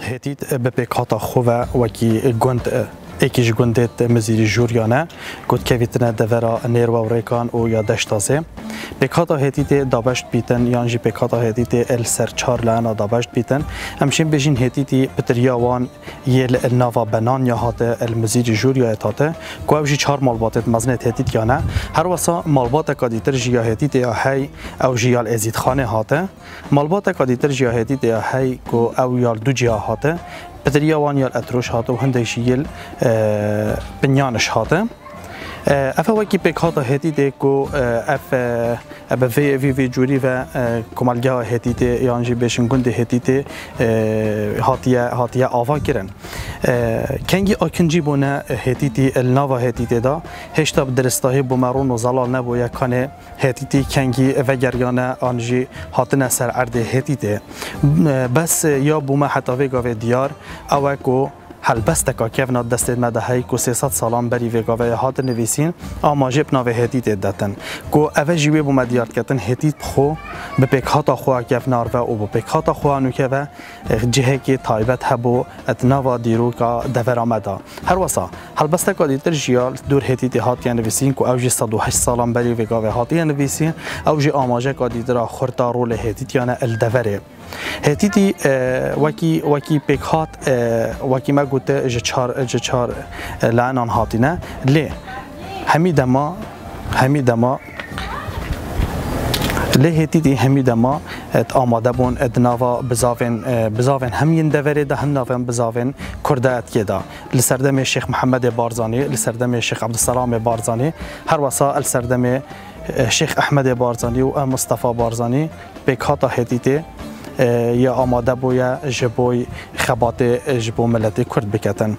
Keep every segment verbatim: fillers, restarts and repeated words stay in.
هتیت به پیکاتا خواه وکی گند ایکیش گندت مزیری جوریانه گود کویتنه دورا نیر و ریکان او یا دشتازه پیکاتا هتیت دابشت بیتن یانجی پیکاتا هتیت ال سر چار لعنا دابشت بیتن همشین بجین هتیتی پتریاوان یل ناوا بنان یا هاته المزیری جوریا اتاته کو اوجی چهار مالباتت مزنت هتیت یانه هر وسا مالبات کادیتر جیا هتیت یا هی او جیال ازید خانه هاته مالبات کادیتر جیا هتیت یا هی کو او یال دو جیا هاته پتریاوان یال اتروش هاته و هندشی یل بنیانش هاته اف وکی پیک هاتا هتیده کو اف اب وی وی وی جوری و کمالگاه هتیده یانجی بهشون گنده هتیده هاتیه هاتیه آوا کرن کنگی آکنجی بونه هتیدی النوا هتیده دا هشتا بدرستاهی بومرون و زلال نبویه کنه هتیدی کنگی وگریانه آنجی هاتنه سر عرده هتیده بس یا بومه حتی وگاوه دیار او کو هل بس تکا کفنا دست مدهی کو سیصد سالان بری وگاوه هات نویسین اما جب ناوه هتیت دادن کو اوه جیوه بو مدیارت کتن هتیت بخو به پیک هاتا خواه کفنار و او به پیک هاتا خواه نوکه و جهه که تایبت هبو اتناوا دیرو که دور آمده هر وسا هل بس تکا دیتر جیال دور هتیت هات یا نویسین کو اوجی صد و هشت سالان بری وگاوه هات یا نویسین اوجی آماجه که دیتر خورتا رول هتیت یانه الدوره هتیتی وکی وکی پیک هات وکی ما گوته جچار جچار لعنان هاتینه لی همی دما همی دما لی هتیتی همی دما ات آماده بون ادناوا بزاون بزاون همین دوره ده هم ناون بزاون کرده ات کدا لسردم شیخ محمد بارزانی لسردم شیخ عبدالسلام بارزانی هر وسا لسردم شیخ احمد بارزانی و مصطفی بارزانی پیک هاتا هتیتی یا آماده بویا جبوی خبات جبو ملت کرد بکتن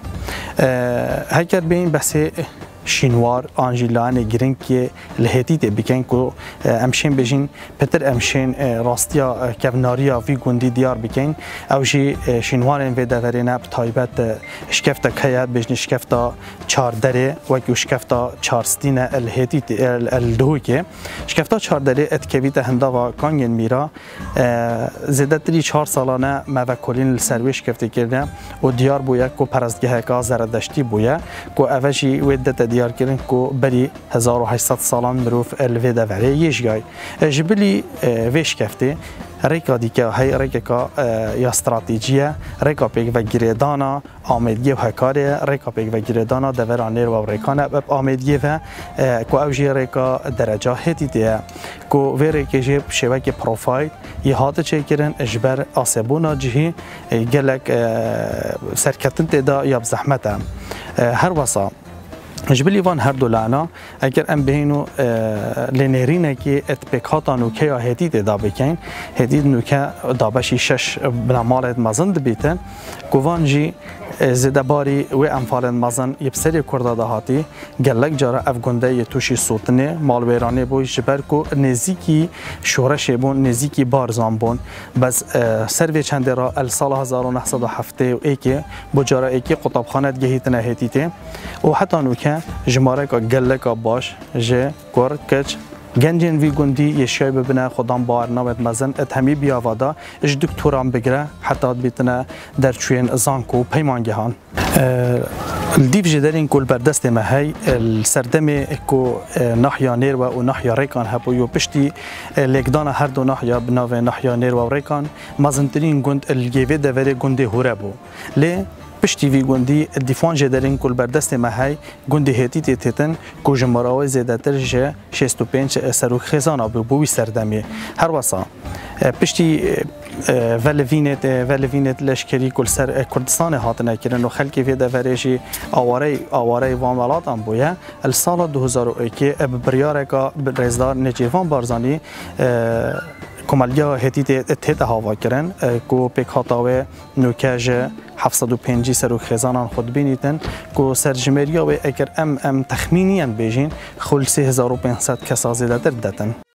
هکر بین بحث شینوار آنجیلان گرینگ که لهتیت بکن کو امشین بجین پتر امشین راستیا کفناریا وی گوندی دیار بکن او جی شینوارن و دورینه بتایبت شکفتا کیا بجن شکفتا چار دره وکی شکفتا چارستینه الهتیت الدهوی که شکفتا چار دره اتکویت هندا و کانگن میرا زیادتری چهار سالانه موکلین لسروی شکفتی کرده و دیار بویا کو پرستگاه که زردشتی بویا کو اوجی ودت دیار کردن کو بری هزار و هشتصد سالان مروف الوی دوره یش گای جبلی ویش کفته ریکا دیگه های ریکا یا استراتژیه ریکا پیک و گریدانا آمدگی و هکاره ریکا پیک و گریدانا دورانیر و ریکانه بب آمدگی و کو اوجی ریکا درجه هدیده کو وی ریکا جب شبکه پروفایل یه هات چه کردن اجبر آسیبونا جهی گلک سرکتن تدا یا بزحمته هر وسا جبلی وان هر دو لعنا اگر ام بهینو لنهرینه که اتبکاتا نوکه یا هدید دا بکن هدید نوکه دابشی شش بنامالت مزند بیتن گوان جی زده باری و انفال مزن یبسری کرده دهاتی گلک جاره افگنده ی توشی سوتنه مالویرانه بوی جبر کو نزیکی شورش بون نزیکی بارزان بون بس سروی چنده را السال هزار و نهصد و هفت و ایکی بو جاره ایکی قطبخانت گهیتنه هدیده و حتی نوکه جماره که گلک باش جه کر کچ گنجین وی گندی یشای ببینه خودم باور نامد مزن ات همی بیاوادا اج دکتوران بگره حتی بیتنه در چوین زانکو پیمانگهان الدیف جدارین کل بردست مهی السردم کو ناحیا نیر و ناحیا ریکان هبو یو پشتی لگدان هر دو ناحیا بناو ناحیا نیر و ریکان مزنترین گند الگیوه دوره گنده هوره بو لی پشتی وی گندی دیفان جدارین کل بردست مهی گندی هتی تیتن کو جمراوی زیادتر جه شصت و پنج سروک خزان آبی بوی سردمی هر وسا پشتی ولوینت ولوینت لشکری کل سر کردستان هاتنه کردن و خلکی وی دوره آواره آواره وان ولات ام بویه السال دو هزار و یک بریاره که رزدار نجیوان بارزانی کمالیا هتیت تهت هوا کردن کو پیک هاتاوه نوکاج هفتصد و پنج سروک خزانان خود بینیدن کو سرجمریا و اگر ام ام تخمینیان بیجین خل سه هزار و پانصد کسا زیاده دادن